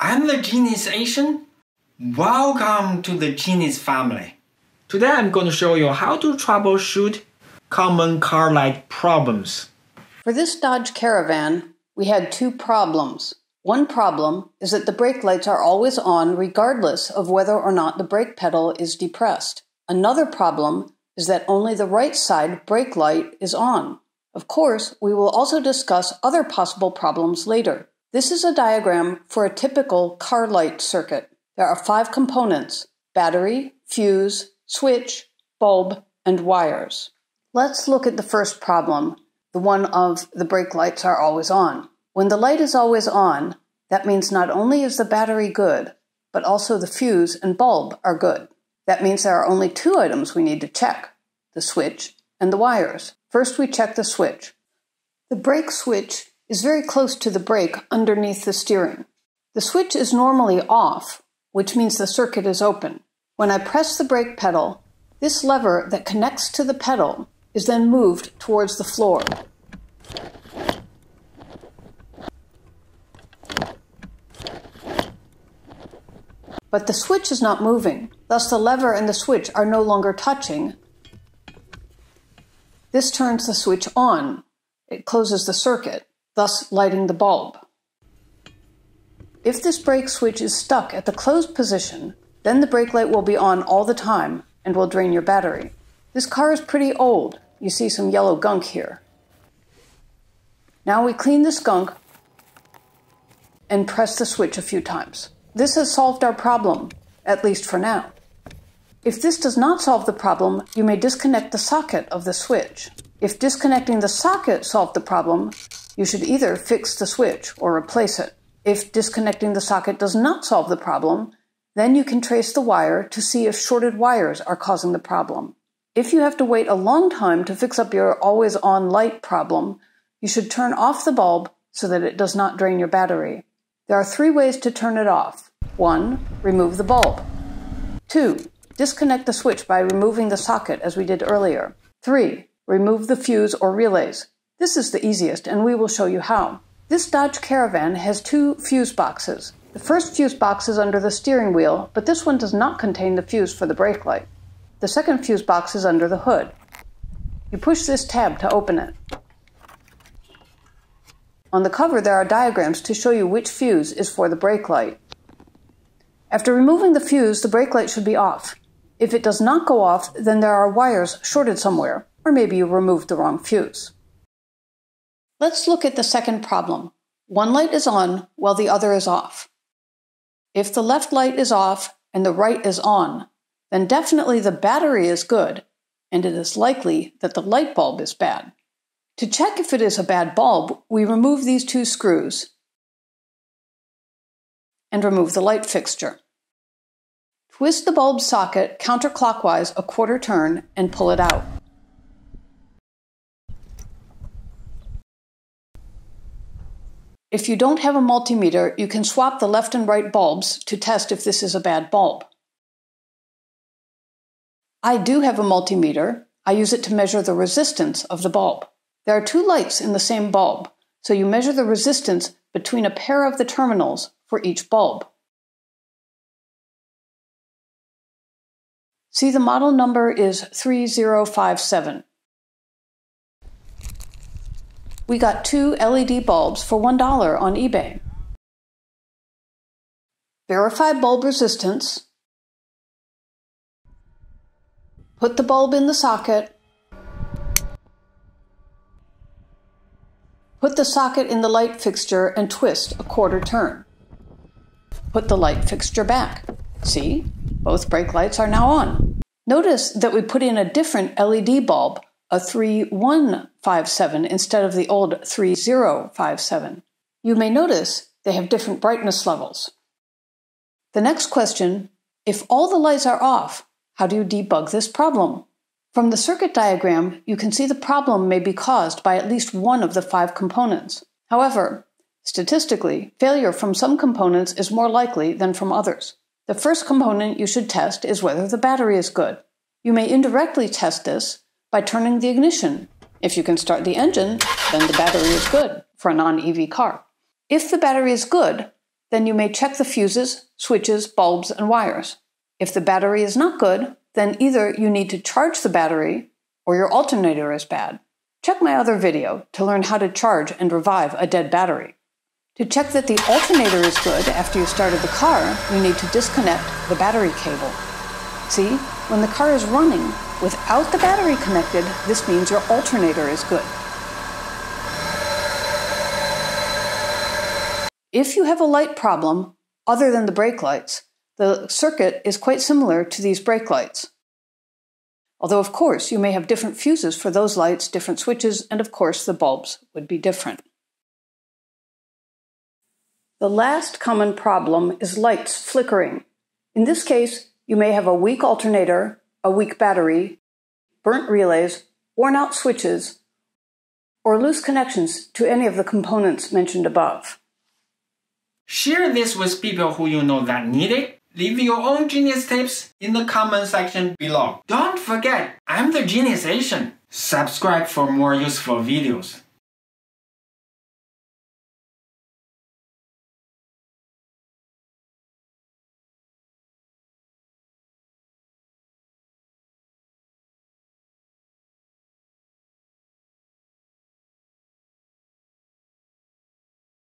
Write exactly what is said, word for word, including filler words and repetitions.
I'm the Genius Asian. Welcome to the Genius family. Today I'm going to show you how to troubleshoot common car light problems. For this Dodge Caravan, we had two problems. One problem is that the brake lights are always on regardless of whether or not the brake pedal is depressed. Another problem is that only the right side brake light is on. Of course, we will also discuss other possible problems later. This is a diagram for a typical car light circuit. There are five components: battery, fuse, switch, bulb, and wires. Let's look at the first problem, the one of the brake lights are always on. When the light is always on, that means not only is the battery good, but also the fuse and bulb are good. That means there are only two items we need to check: the switch and the wires. First, we check the switch. The brake switch is very close to the brake underneath the steering. The switch is normally off, which means the circuit is open. When I press the brake pedal, this lever that connects to the pedal is then moved towards the floor. But the switch is not moving, thus the lever and the switch are no longer touching. This turns the switch on. It closes the circuit, thus lighting the bulb. If this brake switch is stuck at the closed position, then the brake light will be on all the time and will drain your battery. This car is pretty old. You see some yellow gunk here. Now we clean this gunk and press the switch a few times. This has solved our problem, at least for now. If this does not solve the problem, you may disconnect the socket of the switch. If disconnecting the socket solved the problem, you should either fix the switch or replace it. If disconnecting the socket does not solve the problem, then you can trace the wire to see if shorted wires are causing the problem. If you have to wait a long time to fix up your always-on light problem, you should turn off the bulb so that it does not drain your battery. There are three ways to turn it off. One, remove the bulb. Two, disconnect the switch by removing the socket as we did earlier. Three, remove the fuse or relays. This is the easiest, and we will show you how. This Dodge Caravan has two fuse boxes. The first fuse box is under the steering wheel, but this one does not contain the fuse for the brake light. The second fuse box is under the hood. You push this tab to open it. On the cover, there are diagrams to show you which fuse is for the brake light. After removing the fuse, the brake light should be off. If it does not go off, then there are wires shorted somewhere, or maybe you removed the wrong fuse. Let's look at the second problem. One light is on while the other is off. If the left light is off and the right is on, then definitely the battery is good, and it is likely that the light bulb is bad. To check if it is a bad bulb, we remove these two screws and remove the light fixture. Twist the bulb socket counterclockwise a quarter turn and pull it out. If you don't have a multimeter, you can swap the left and right bulbs to test if this is a bad bulb. I do have a multimeter. I use it to measure the resistance of the bulb. There are two lights in the same bulb, so you measure the resistance between a pair of the terminals for each bulb. See, the model number is three zero five seven. We got two L E D bulbs for one dollar on eBay. Verify bulb resistance. Put the bulb in the socket. Put the socket in the light fixture and twist a quarter turn. Put the light fixture back. See? Both brake lights are now on. Notice that we put in a different L E D bulb, a three one five seven, instead of the old three zero five seven. You may notice they have different brightness levels. The next question, if all the lights are off, how do you debug this problem? From the circuit diagram, you can see the problem may be caused by at least one of the five components. However, statistically, failure from some components is more likely than from others. The first component you should test is whether the battery is good. You may indirectly test this by turning the ignition. If you can start the engine, then the battery is good for a non E V car. If the battery is good, then you may check the fuses, switches, bulbs, and wires. If the battery is not good, then either you need to charge the battery or your alternator is bad. Check my other video to learn how to charge and revive a dead battery. To check that the alternator is good after you started the car, you need to disconnect the battery cable. See, when the car is running without the battery connected, this means your alternator is good. If you have a light problem other than the brake lights, the circuit is quite similar to these brake lights. Although, of course, you may have different fuses for those lights, different switches, and of course the bulbs would be different. The last common problem is lights flickering. In this case, you may have a weak alternator, a weak battery, burnt relays, worn out switches, or loose connections to any of the components mentioned above. Share this with people who you know that need it. Leave your own genius tips in the comment section below. Don't forget, I'm the Genius Asian. Subscribe for more useful videos.